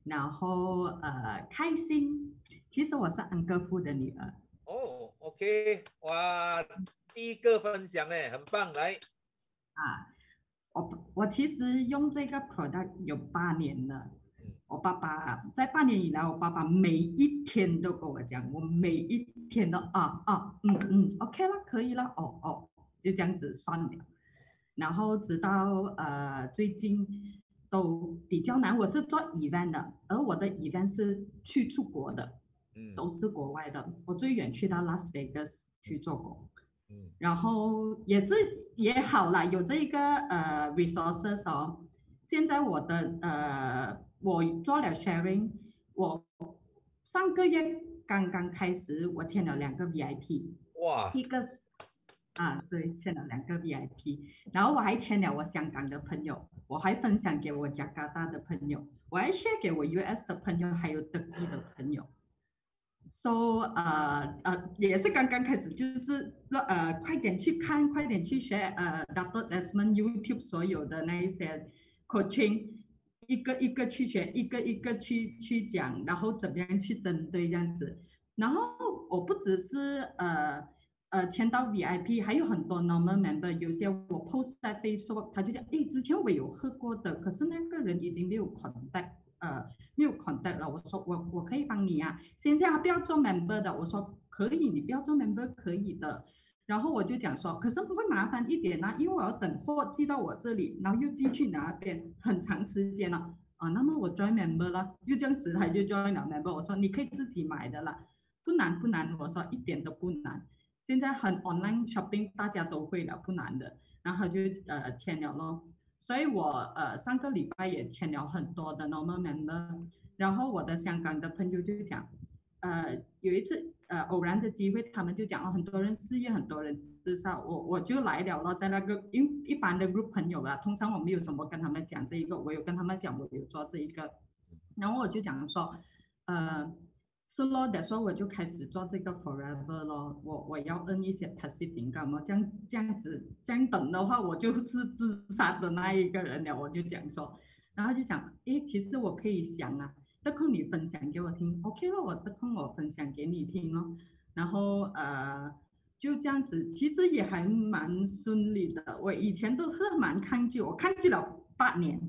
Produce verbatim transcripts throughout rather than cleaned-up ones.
然后呃开心。其实我是安哥父的女儿。 哦，OK，哇，第一个分享哎，很棒，来。 啊，我我其实用这个 product 有八年了。 嗯我爸爸在八年以来，我爸爸每一天都跟我讲，我每一天都啊啊嗯嗯 OK 了，可以了，哦哦，就这样子算了。然后直到呃最近都比较难，我是做 event 的，而我的 event 是去出国的， 嗯都是国外的。我最远去到拉斯维加斯去做工。 嗯然后也是也好啦，有这个呃 resources 哦。现在我的呃，我做了 sharing，我上个月刚刚开始，我签了两个 V I P， 哇， 一个是啊，对，签了两个 V I P，然后我还签了我香港的朋友，我还分享给我加拿大的朋友，我还 share 给我 U S 的朋友，还有德地的朋友。So 呃呃也是刚刚开始，就是呃快点去看，快点去学呃 Doctor Desmond YouTube 所有的那一些 coaching，一个一个去学，一个一个去去讲，然后怎么样去针对这样子。然后我不只是呃呃签到 V I P，还有很多 normal member，有些我 post 在 Facebook，他就讲，诶，之前我有喝过的，可是那个人已经没有 contact，呃没有 contact 了。我说我我可以帮你啊，现在他不要做 member 的，我说可以，你不要做 member 可以的。然后我就讲说，可是会麻烦一点啊，因为我要等货寄到我这里，然后又寄去那边，很长时间了啊。那么我 join member 了，就这样子他就 join 了 member。我说你可以自己买的啦，不难不难，我说一点都不难。现在很 online shopping，大家都会了，不难的。然后就呃签了咯。所以我呃上个礼拜也签了很多的 normal member，然后我的香港的朋友就讲，呃有一次呃偶然的机会，他们就讲哦，很多人失业，很多人自杀，我我就来了咯，在那个一一般的 group 朋友啦，通常我没有什么跟他们讲这一个，我有跟他们讲我有做这一个，然后我就讲说，呃。是咯，那时候我就开始做这个 forever 咯，我我要 earn 一些 passive income 嘛，这样这样子这样等的话，我就是自杀的那一个人了。我就讲说，然后就讲，诶，其实我可以想啊，得空你分享给我听，OK 了，我得空我分享给你听咯。然后呃，就这样子，其实也还蛮顺利的。我以前都是蛮抗拒，我抗拒了八年。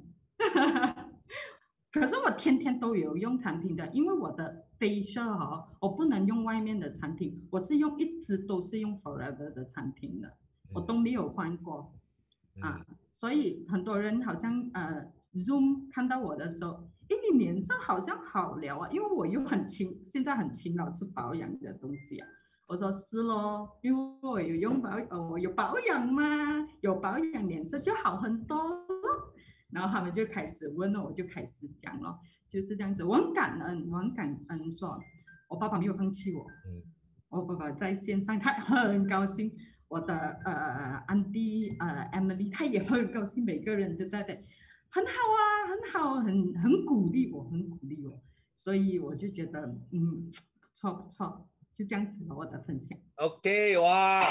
可是我天天都有用产品的，因为我的 facial 哦，我不能用外面的产品，我是用一直都是用 Forever 的产品的，我都嗯没有换过嗯啊。所以很多人好像呃 Zoom 看到我的时候，诶，你脸上好像好了啊，因为我又很勤，现在很勤劳吃保养的东西啊。我说是咯，因为我有用保，呃，我有保养嘛，有保养脸色就好很多咯。然后他们就开始问了，我就开始讲了，就是这样子。我很感恩，我很感恩说，我爸爸没有放弃我， 嗯我爸爸在线上，他很高兴。我的呃安迪呃 Emily，他也很高兴，每个人都在的，很好啊，很好，很很鼓励我，很鼓励我，所以我就觉得嗯不错不错，就这样子了我的分享。 ，OK，哇，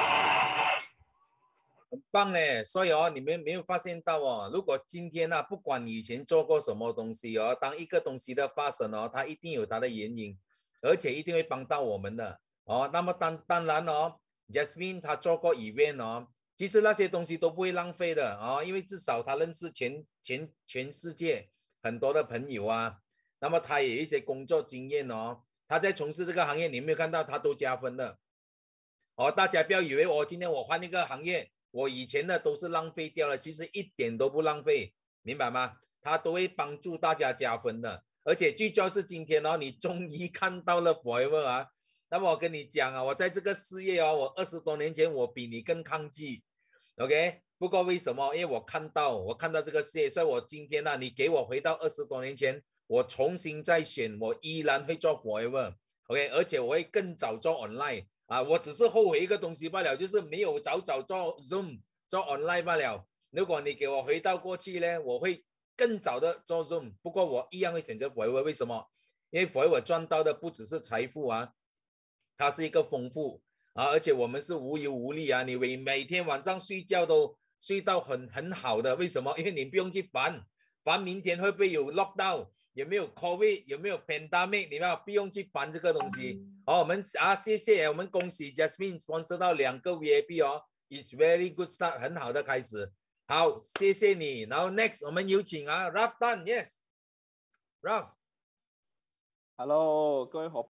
很棒嘞。所以哦，你们没有发现到哦，如果今天呢、啊，不管你以前做过什么东西哦，当一个东西的发生哦，它一定有它的原因，而且一定会帮到我们的哦。那么当当然哦，Jasmine 他做过 event 哦，其实那些东西都不会浪费的哦，因为至少他认识全全全世界很多的朋友啊，那么他也有一些工作经验哦，他在从事这个行业，你有没有看到他都加分的哦？大家不要以为我、哦、今天我换一个行业，我以前的都是浪费掉了，其实一点都不浪费，明白吗？他都会帮助大家加分的，而且最主要是今天哦，你终于看到了 Forever 啊。那么我跟你讲啊，我在这个事业哦，我二十多年前我比你更抗拒 ，OK？不过为什么？因为我看到我看到这个事业，所以我今天呢、啊，你给我回到二十多年前，我重新再选，我依然会做 Forever，OK？、而且我会更早做 online 啊，我只是后悔一个东西罢了，就是没有早早做 Zoom 做 online 罢了。如果你给我回到过去呢，我会更早的做 Zoom， 不过我一样会选择 Forever， 为什么？因为 Forever 赚到的不只是财富啊。它是一个丰富啊，而且我们是无忧无虑啊，你每天晚上睡觉都睡到很很好的，为什么？因为你不用去烦烦明天会不会有 lockdown， 有没有 COVID， 有没有 pandemic， 你们不用去烦这个东西。好，我们啊，谢谢，我们恭喜 Jasmine sponsor 到两个 V I P 哦 ，is very good start， 很好的开始。好，谢谢你。然后 next 我们有请啊 ，Raf Tan，yes，Raf。 Hello，各位伙